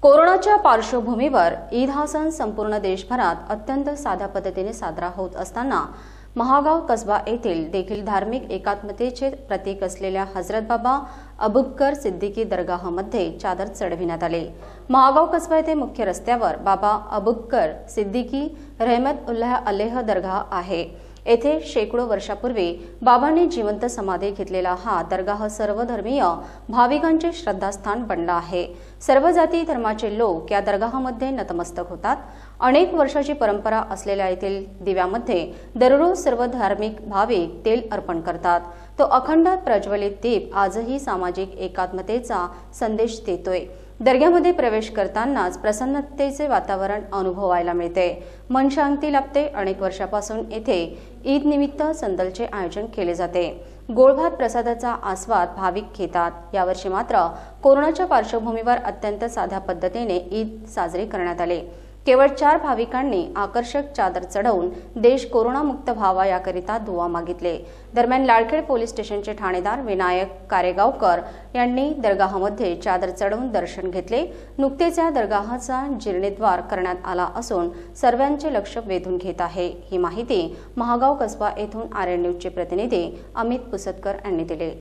कोरोनाच्या पार्श्वभूमीवर ईद हा सण संपूर्ण देशभरात अत्यंत साध्या पद्धतीने साजरा होत असताना महागाव कसबा येथील देखील धार्मिक एकात्मतेचे प्रतीक असलेल्या हजरत बाबा अबुबकर सिद्दीकी दरगाहमध्ये चादर चढविण्यात आले। महागाव कसबा येथे मुख्य रस्त्यावर बाबा अबुबकर सिद्दीकी रहमतुल्लाह अलैह दरगाह आहे। येथे शेकडो वर्षापूर्वी बाबांनी जिवंत समाधी घेतलेला हा दरगाह सर्वधर्मीय भाविकांचे श्रद्धास्थान बनला आहे। सर्व जाती धर्माचे लोक या दरगाहामध्ये नतमस्तक होतात। अनेक वर्षाची परंपरा असलेल्या येथील दिव्यामध्ये दररोज सर्व धार्मिक भाविक तेल अर्पण करतात। तो अखंड प्रज्वलित दीप आजही सामाजिक एकात्मतेचा संदेश देतोय। दर्ग्यामध्ये प्रवेश करतानाच प्रसन्नतेचे वातावरण अनुभवायला मिळते, मन शांती लाभते। अनेक वर्षापासून येथे ईद निमित्त संदलचे आयोजन केले जाते। गोळभात प्रसादाचा आस्वाद भाविक घेतात। यावर्षी मात्र कोरोनाच्या पार्श्वभूमीवर अत्यंत साध्या पद्धतीने ईद साजरी करण्यात आले। केवळ 4 भाविकांनी आकर्षक चादर चढवून देश कोरोनामुक्त व्हावा याकरिता दुआ मागितले। दरम्यान लाळखेड पोलीस स्टेशनचे ठाणेदार विनायक कारेगावकर यांनी दरगाहामध्ये चादर चढवून दर्शन घेतले। नुकतेच या दरगाहाचा जीर्णोद्धार करण्यात आला असून सर्वांचे लक्ष वेधून घेत आहे। ही माहिती महागाव कसबा येथून आर्यन न्यूजचे प्रतिनिधी अमित पुसतकर यांनी दिली।